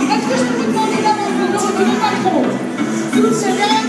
Est-ce que je peux vous demander d'avance, ne reculez pas trop. Tous derrière.